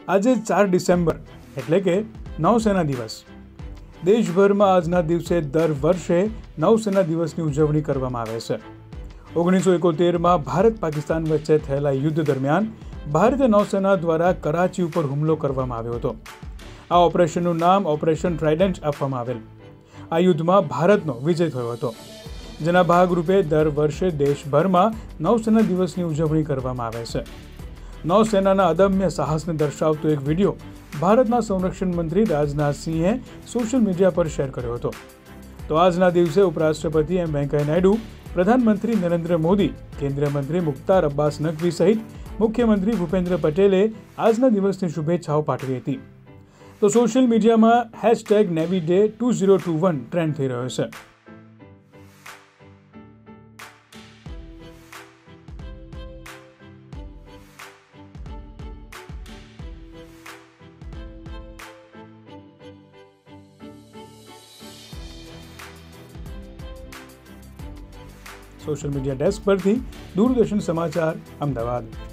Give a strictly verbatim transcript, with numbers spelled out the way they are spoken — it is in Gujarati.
આજે ચાર ડિસેમ્બર એટલે કે નૌસેના દિવસ. દેશભરમાં આજના દિવસે દર વર્ષે નૌસેના દિવસની ઉજવણી કરવામાં આવે છે. ઓગણીસો એકોતેરમાં ભારત પાકિસ્તાન વચ્ચે થયેલા યુદ્ધ દરમિયાન ભારતીય નૌસેના દ્વારા કરાચી ઉપર હુમલો કરવામાં આવ્યો હતો. આ ઓપરેશનનું નામ ઓપરેશન ટ્રાઇડન્ટ આપવામાં આવેલ. આ યુદ્ધમાં ભારતનો વિજય થયો હતો, જેના ભાગરૂપે દર વર્ષે દેશભરમાં નૌસેના દિવસની ઉજવણી કરવામાં આવે છે. નૌસેનાના અદમ્ય સાહસને દર્શાવતો એક વિડીયો ભારતના સંરક્ષણ મંત્રી રાજનાથસિંહે સોશિયલ મીડિયા પર શેર કર્યો હતો. તો આજના દિવસે ઉપરાષ્ટ્રપતિ એમ વેંકૈયા નાયડુ, પ્રધાનમંત્રી નરેન્દ્ર મોદી, કેન્દ્રીય મંત્રી મુખ્તાર અબ્બાસ નકવી સહિત મુખ્યમંત્રી ભૂપેન્દ્ર પટેલે આજના દિવસની શુભેચ્છાઓ પાઠવી હતી. તો સોશિયલ મીડિયામાં hashtag navy day two zero two one trend થઈ રહ્યો છે. સોશિયલ મીડિયા ડેસ્ક પરથી દૂરદર્શન સમાચાર, અમદાવાદ.